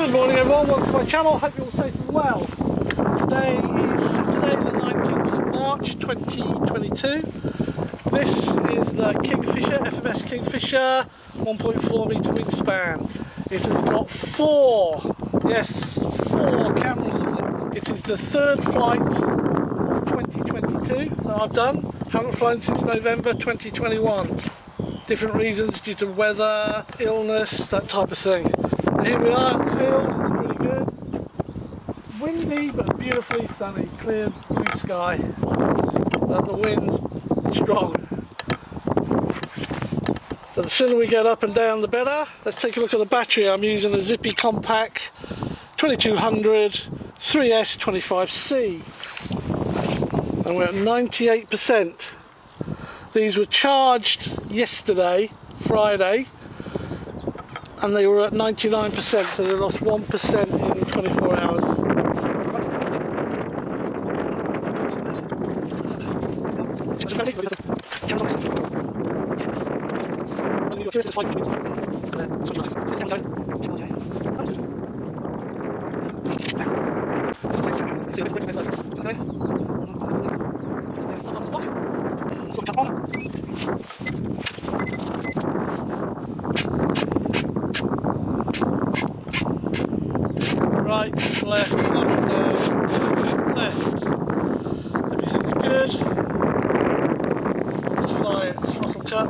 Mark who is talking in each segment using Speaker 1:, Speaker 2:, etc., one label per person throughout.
Speaker 1: Good morning everyone, welcome to my channel, hope you're all safe and well. Today is Saturday the 19th of March 2022. This is the Kingfisher, FMS Kingfisher, 1.4 metre wingspan. It has got four cameras on it. It is the third flight of 2022 that I've done. Haven't flown since November 2021. Different reasons due to weather, illness, that type of thing. And here we are at the field, it's pretty good. Windy but beautifully sunny, clear blue sky. The wind's strong. So the sooner we get up and down the better. Let's take a look at the battery. I'm using a Zippy Compact 2200 3S25C. And we're at 98%. These were charged yesterday, Friday, and they were at 99%, so they lost 1% in 24 hours. Right, left, up, down, left. Everything's good. Let's fly it, throttle cut.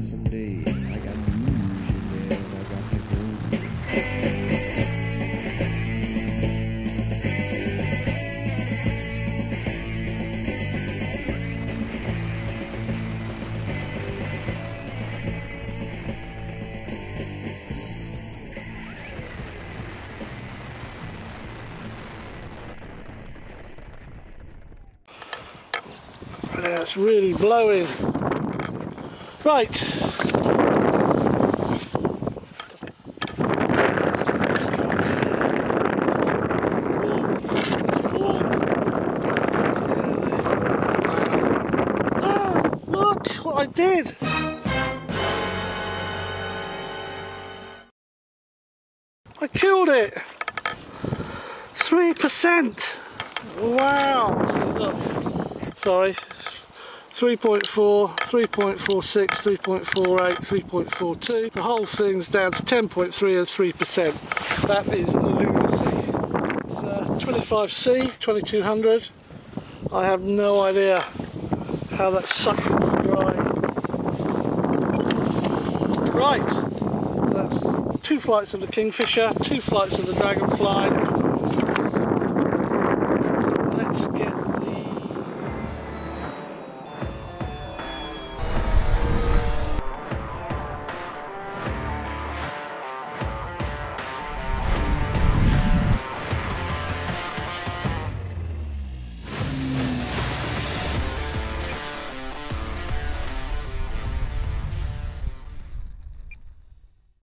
Speaker 2: someday. I got news, and then I got to go.
Speaker 1: Yeah, it's really blowing. Right. Look what I did. I killed it. 3%. Wow. Sorry. 3.4, 3.46, 3.48, 3.42. The whole thing's down to 10.3 and 3%. That is lunacy. It's 25C, 2200. I have no idea how that sucked into the dry. Right, that's 2 flights of the Kingfisher, 2 flights of the Dragonfly.